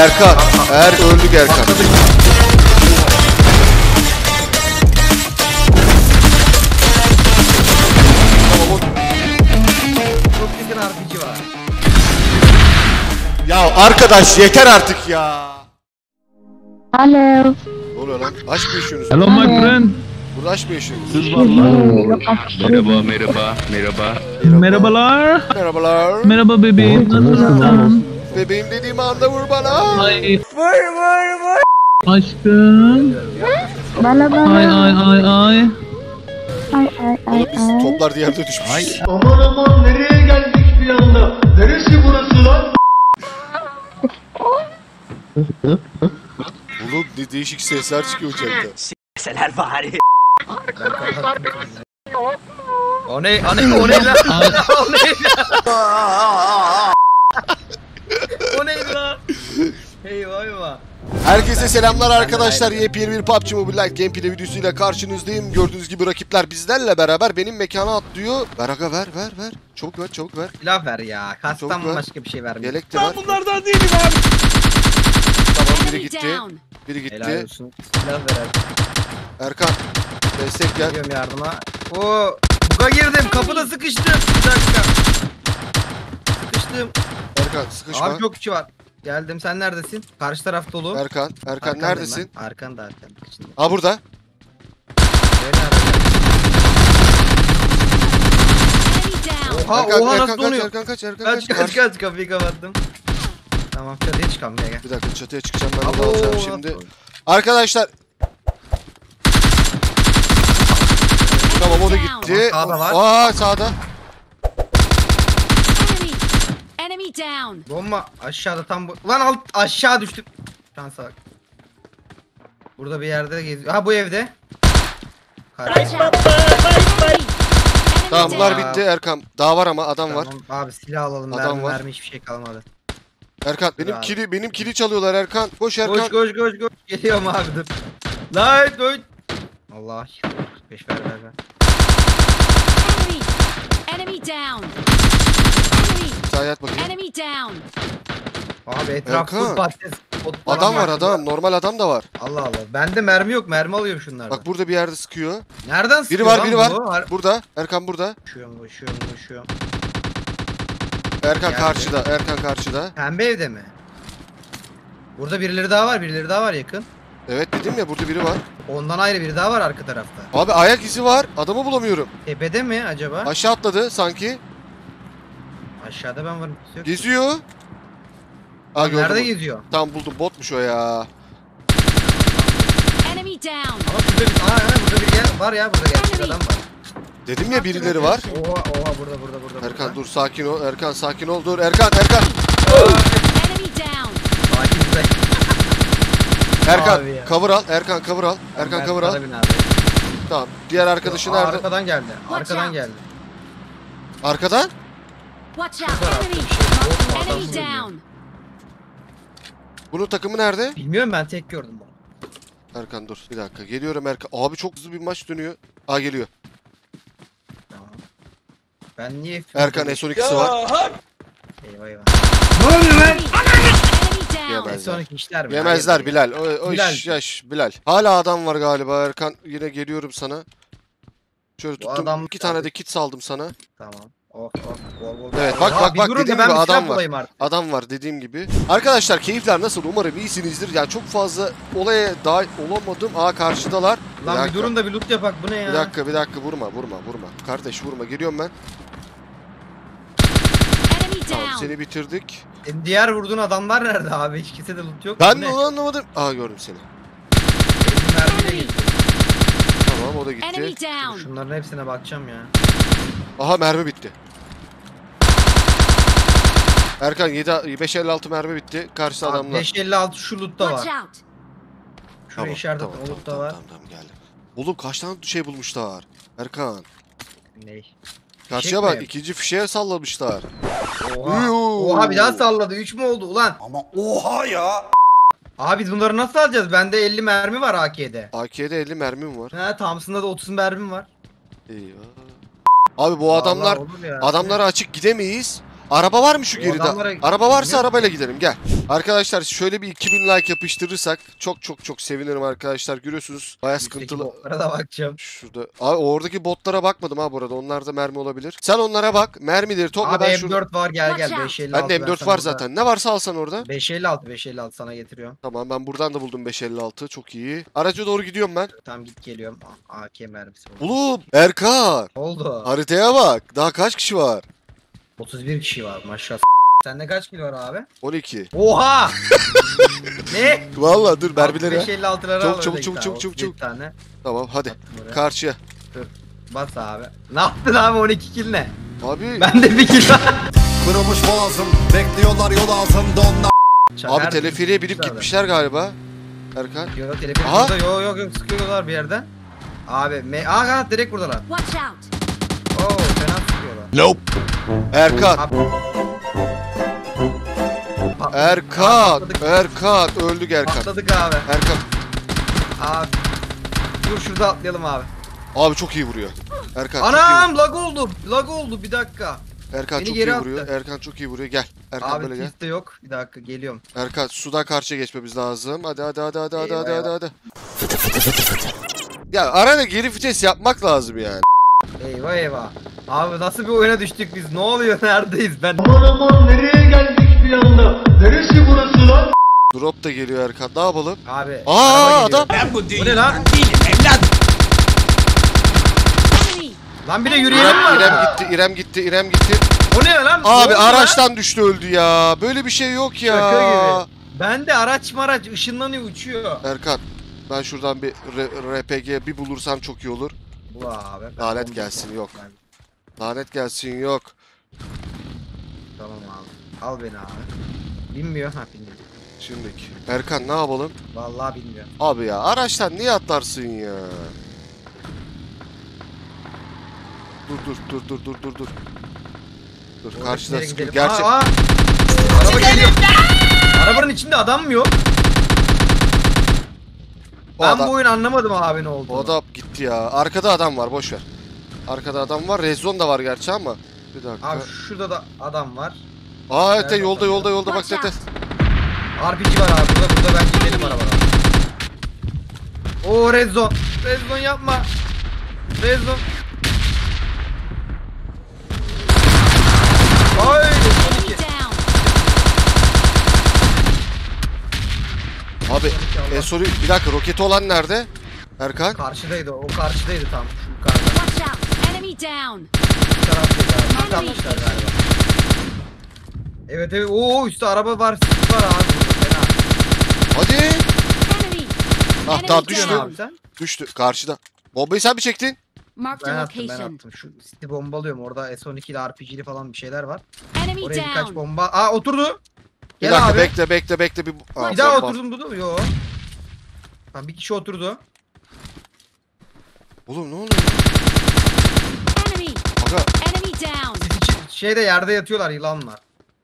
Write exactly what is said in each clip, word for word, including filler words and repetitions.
Erkan. Er öldük Erkan. Çok yakın R P G var. Ya arkadaş yeter artık ya. Hello. Ne oluyor lan? Aşk mı yaşıyorsunuz? Hello my friend. Burada aşk mı yaşıyorsunuz? Siz vallahi. Merhaba, merhaba, merhaba. Merhabalar. Merhabalar. Merhaba bebeğim. Nasılsın? Bebeğim dediğim anda vur bana. Ay. Vur vur vur. Aşkım. Bala bala. Ay ay ay ay. Ay ay ay Oğlum biz ay. toplar diğerde düşmüş. Aman aman nereye geldik bir anda? Neresi burası lan? Oğlum ne değişik sesler çıkıyor uçakta. Seler bari. O ne? O ne? O ne lan? O ne lan? O ne lan? Eyvah eyvah. Herkese selamlar arkadaşlar. Yepyeni bir P U B G Mobile Lite gameplay videosuyla karşınızdayım. Gördüğünüz gibi rakipler bizlerle beraber benim mekana atlıyor. Ver aga ver ver ver. Çabuk ver çabuk ver. Silah ver ya. Kastan Çabuk ver. başka bir şey vermiyor. Yelek de ver. Ben bunlardan değilim abi. Tamam biri gitti. Biri Helal gitti. olsun. Silah ver abi. Erkan. Destek gel. Geliyorum yardıma. Oo, buga girdim. Kapıda sıkıştım. Bir dakika. Sıkıştım. Erkan sıkışma. Abi çok kişi var. Geldim. Sen neredesin? Karşı taraf dolu. Erkan. Erkan Arkandayım neredesin? ben. Arkanda arkanda. İçinde. Ha burada. Nerede? Oha Erkan, oha Erkan nasıl kaç, donuyor? Erkan kaç, Erkan Kaç kaç. kaç kaç kapıyı kapattım. Tamam çatıya çıkalım gel gel. Bir dakika çatıya çıkacağım ben Abo, onu alacağım şimdi. Arkadaşlar. Tamam o da gitti. Tamam, sağda var. Aa sağda. Enemy down. Bomba aşağıda tam bu. Lan alt aşağı düştüm. Şansa bak. Burada bir yerde geziyor. Ha bu evde. Kardeşim. Watch out. Enemy. Tamam bunlar Ya. bitti Erkan. Daha var ama adam var. Tamam, abi silah alalım. Adam Mermi var. mermi hiçbir şey kalmadı. Erkan benim Abi. kili benim kili çalıyorlar Erkan. Koş Erkan. Koş koş koş koş. Geliyorum abi dur. Lan dur. Allah. Beş ver ver ver. Enemy. Enemy down. Enemy. Sağ yat bakayım. Enemy down. Abi etraf Erkan. full patates. ot falan Adam var adam. Normal adam da var. Allah Allah. Bende mermi yok. Mermi alıyorum şunlardan. Bak burada bir yerde sıkıyor. Nereden Biri sıkıyor var lan biri var. bu? Har- Burada. Erkan burada. Koşuyorum koşuyorum koşuyorum. Erkan Geldi. karşıda. Erkan karşıda. Pembe evde mi? Burada birileri daha var. Birileri daha var yakın. Evet dedim ya burada biri var. Ondan ayrı biri daha var arka tarafta. Abi ayak izi var. Adamı bulamıyorum. Tepede mi acaba? Aşağı atladı sanki. Aşağıda ben varım. Yok. Geziyor. Aa gördüm. Nerede onu. geziyor? Tamam buldum. Botmuş o ya. Enemy down. Ama şurada bir... Aa evet, burada bir gel var ya burada gerçek adam var. Dedim ya birileri var. Oha oha burada burada burada. Erkan burada. dur sakin ol. Erkan sakin ol. Dur Erkan Erkan. Enemy down. Sakin güzel. Erkan Abi ya. cover al. Erkan cover al. Erkan Ben cover al. sana bin abi. Tamam. Diğer arkadaşı Aa, nerede? Arkadan geldi. Arkadan out. geldi. Arkadan? Watch out. tarafta Enemy. bir şey yok. Adam Enemy vuruyor. down. Bunun takımı nerede? Bilmiyorum ben tek gördüm bunu. Erkan dur bir dakika. Geliyorum Erkan. Abi çok hızlı bir maç dönüyor. Aa geliyor. Tamam. Ben niye... Erkan S on ikisi var. Eyvah eyvah. Enemy down. Yemez. S on iki işler mi? Yemezler Hayır, Bilal. O, o Bilal. iş yaş Bilal. Hala adam var galiba Erkan. Yine geliyorum sana. Şöyle Bu tuttum. adam- İki tane de kit saldım sana. Tamam. Of of. Bol bol. Evet, bak, Aa, bak, bir bak, durun da dediğim ben gibi bir adam silah var. bulayım artık. Adam var dediğim gibi. Arkadaşlar keyifler nasıl? Umarım iyisinizdir. Yani çok fazla olaya dahil olamadım. Aa karşıdalar. Lan bir dakika. durun da bir loot yapak bu ne ya? Bir dakika bir dakika vurma vurma vurma. Kardeş vurma geliyorum ben. Enemy Tamam down. seni bitirdik. Senin diğer vurduğun adamlar nerede abi? Hiç kimse de loot yok. Ben Bu de ne? onu anlamadım. Aa gördüm seni. Elli mermiyle geçti. Tamam o da Enemy gitti. down. Şunların hepsine bakacağım ya. Aha mermi bitti. Erkan yedi beş elli altı mermi bitti. Karşı Abi adamlar. beş elli altı şu loot'ta Watch var. out. Şuraya işaret tamam, ettim o tamam, loot'ta tamam, var. tamam, tamam, geldim. Oğlum kaç tane şey bulmuşlar. Erkan. Ney? Karşıya mi? bak ikinci fişeğe sallamışlar. Oha. Uyuu. Oha bir daha salladı. üç mü oldu ulan? Ama oha ya. Abi biz bunları nasıl alacağız? Bende elli mermi var A K'de. A K'de elli mermim var. Ha Thompson'da da otuz mermim var. Eyvah. Abi bu Vallahi adamlar olur ya. adamlara açık gidemeyiz. Araba var mı şu O geride? adamlara- Araba varsa Yok. arabayla gidelim gel. Arkadaşlar şöyle bir iki bin like yapıştırırsak çok çok çok sevinirim arkadaşlar. Görüyorsunuz baya Üstteki sıkıntılı. botlara da bakacağım. Şurada. Abi oradaki botlara bakmadım ha burada. Onlarda mermi olabilir. Sen onlara bak. Mermileri topla Abi ben M şurada. dört var gel gel Watch out. beş elli altı. Bende M dört var zaten. Ne varsa alsan orada. beş elli altı beş elli altı sana getiriyorum. Tamam ben buradan da buldum beş elli altı. Çok iyi. Araca doğru gidiyorum ben. Tamam git geliyorum. A- AK mermisi var. Oğlum Erkan. Ne oldu? Haritaya bak. Daha kaç kişi var? otuz bir kişi var maşallah. Sende kaç kilo var abi? on iki. Oha! Ne? Vallahi dur mermileri. beş elli altıları Çabuk, al çabuk, öyle çabuk, git çabuk, abi, çabuk, otuz bir çabuk. tane. Tamam hadi. Attım buraya. Karşıya. Bas abi. Ne yaptın abi on iki kill ne? Abi. Ben de bir kill var. Kırılmış boğazım, bekliyorlar yol ağzımda onlar. Abi teleferiye binip gitmişler galiba. Erkan. Yo telefon Aha. burada yo yo yo sıkıyorlar bir yerden. Abi me aha direkt buradalar. Watch out! Oo fena sıkıyorlar. Nope. Erkan. Abi. Patladık. Erkan. Patladık. Erkan. Öldük Erkan. Patladık abi. Erkan. Abi. Dur şurada atlayalım abi. Abi çok iyi vuruyor. Erkan çok iyi Anam lag oldu. Lag oldu bir dakika. vuruyor. Erkan beni çok geri iyi attı. vuruyor. Erkan çok iyi vuruyor. Gel. Erkan Abi böyle gel. tilt de yok. Bir dakika geliyorum. Erkan sudan karşıya geçmemiz lazım. Hadi hadi hadi hadi hadi Eyvah, hadi hadi eyvah. hadi. Ya arada geri vites yapmak lazım yani. Eyvah eyvah. Abi nasıl bir oyuna düştük biz? Ne oluyor? Neredeyiz ben? Aman aman nereye geldik bir anda? Neresi burası lan? Drop da geliyor Erkan. Ne yapalım? Abi. Aa araba geliyor. adam. Ben bu Bu değilim. ne lan? Enemy! Lan bir de yürüyelim mi? İrem, İrem arada? gitti. İrem gitti. İrem gitti. O ne lan? Ne Abi oldu lan? araçtan düştü öldü ya. Böyle bir şey yok ya. Şaka gibi. Ben de araç maraç ışınlanıyor uçuyor. Erkan ben şuradan bir R- RPG bir bulursam çok iyi olur. Bu abi. ben Lanet onu- gelsin, yok. Ben- Lanet gelsin yok. Tamam abi. Al beni abi. Binmiyor. Ha binmiyor. Şimdiki. Erkan ne yapalım? Vallahi bilmiyorum. Abi ya araçtan niye atlarsın ya? Dur dur dur dur dur dur dur. Dur karşıda Nereye sıkıyor. gidelim? Gerçek. Aa, aa! Araba geliyor. Arabanın içinde adam mı yok? O Ben adam, bu oyunu anlamadım abi ne olduğunu. o adam gitti ya. Arkada adam var boş ver. Arkada adam var. Rezon da var gerçi ama. Bir dakika. Abi şurada da adam var. Aa evet Nerede yolda adam yolda yolda bak Watch Tete. out! R P G var abi burada burada ben gidelim arabadan. Oo red zone. Red zone yapma. Red zone. Ay Enemy iki. down! Abi e, soru bir dakika roketi olan nerede? Erkan. Karşıdaydı o karşıdaydı tam şu yukarıda. Watch out! Enemy down! Bu taraftaydı abi. Bir atmışlar galiba. Evet evet ooo üstte araba var sis var abi burada fena. Hadi. Enemy! Ah Enemy tamam Ne düştü. diyorsun abi sen? Düştü karşıda. Bombayı sen mi çektin? Marked Ben a attım ben location. attım. Şu siti bombalıyorum orada S on iki ile R P G'li falan bir şeyler var. Enemy Oraya birkaç down! bomba. Aa oturdu. Bir Gel dakika abi. bekle bekle bekle bir. Aa, Bir daha bomba. oturdum dedi mi? Yo. Tamam bir kişi oturdu. Oğlum ne oluyor lan? Enemy! Aga Enemy down! Siz iki şeyde yerde yatıyorlar yılanlar.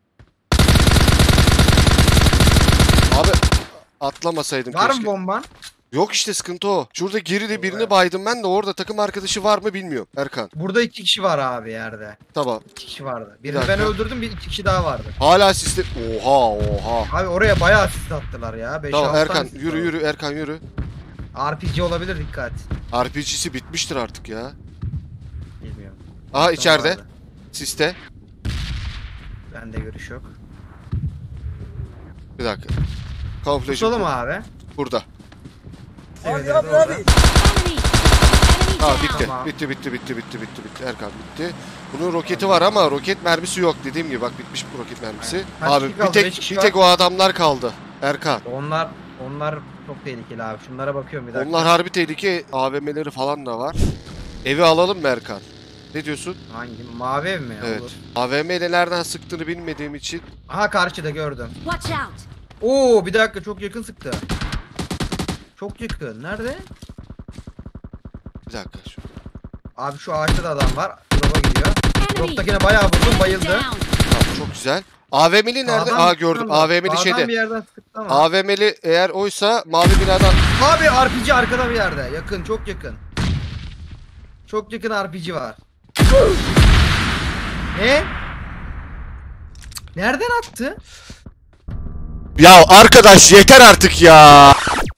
abi atlamasaydın Var keşke. mı bomban? Yok işte sıkıntı o. Şurada geride birini baydım ben de orada takım arkadaşı var mı bilmiyorum. Erkan. Burada iki kişi var abi yerde. Tamam. İki kişi vardı. Bir Birini dakika. ben öldürdüm bir iki kişi daha vardı. Hala sistem. Oha oha. Abi oraya bayağı asist attılar ya. beş Tamam altı Erkan tane asist yürü var. yürü Erkan yürü. R P G olabilir dikkat. R P G'si bitmiştir artık ya. Bilmiyorum. Aha içeride. Vardı. Siste. Bende görüş yok. Bir dakika. Kamuflajı Tutalım abi. burada. Evet, evet, orada. Enemy! Enemy Ha down! bitti. Tamam. Bitti bitti bitti bitti bitti bitti. Erkan bitti. Bunun roketi var ama roket mermisi yok dediğim gibi bak bitmiş bu roket mermisi. Kaç Abi kişi bir kaldı? tek Beş kişi bir tek o adamlar kaldı. Erkan. Onlar onlar çok tehlikeli abi. Şunlara bakıyorum bir dakika. Onlar harbi tehlike. A V M'leri falan da var. Evi alalım mı Erkan? Ne diyorsun? Hangi? Mavi ev mi? Evet. Olur. A V M ile nereden sıktığını bilmediğim için. Aha karşıda gördüm. Watch out! Oo bir dakika çok yakın sıktı. Çok yakın. Nerede? Bir dakika. Şu. Abi şu ağaçta da adam var. Drop'a gidiyor. Enemy! Drop'takine bayağı vurdum Enemy bayıldı. down! Tamam çok güzel. A V M'li nerede? Sağdan Aa bir gördüm. sıkan var. A V M'li Sağdan şeyde. bir yerden sıktı ama. A V M'li eğer oysa mavi binadan. Abi R P G arkada bir yerde. Yakın çok yakın. Çok yakın R P G var. Ne? Nereden attı? Ya arkadaş yeter artık ya.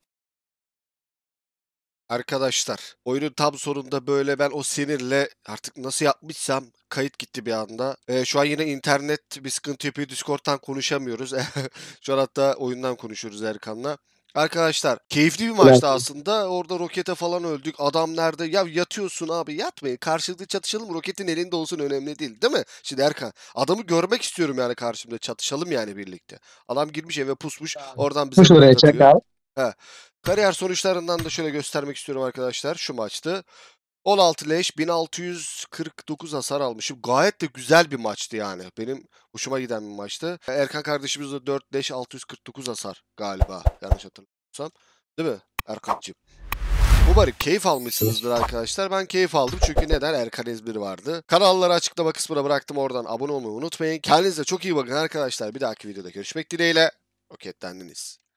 Arkadaşlar oyunun tam sonunda böyle ben o sinirle artık nasıl yapmışsam kayıt gitti bir anda. Ee, şu an yine internet bir sıkıntı yapıyor. Discord'dan konuşamıyoruz. Şu an hatta oyundan konuşuyoruz Erkan'la. Arkadaşlar keyifli bir maçtı aslında. Orada rokete falan öldük. Adam nerede? Ya yatıyorsun abi, yatmayın. Karşılıklı çatışalım. Roketin elinde olsun, önemli değil. Değil mi? Şimdi Erkan, adamı görmek istiyorum yani karşımda. Çatışalım yani birlikte. Adam girmiş eve pusmuş. Oradan bize Push oraya roket çek atıyor. abi. He. Kariyer sonuçlarından da şöyle göstermek istiyorum arkadaşlar. Şu maçtı. on altı leş, bin altı yüz kırk dokuz hasar almışım. Gayet de güzel bir maçtı yani. Benim hoşuma giden bir maçtı. Erkan kardeşimiz de dört leş, altı yüz kırk dokuz hasar galiba. Yanlış hatırlamıyorsam. Değil mi Erkan'cığım? Umarım keyif almışsınızdır arkadaşlar. Ben keyif aldım çünkü neden? Erkan ezberi vardı. Kanalları açıklama kısmına bıraktım. Oradan abone olmayı unutmayın. Kendinize çok iyi bakın arkadaşlar. Bir dahaki videoda görüşmek dileğiyle. Roketlendiniz.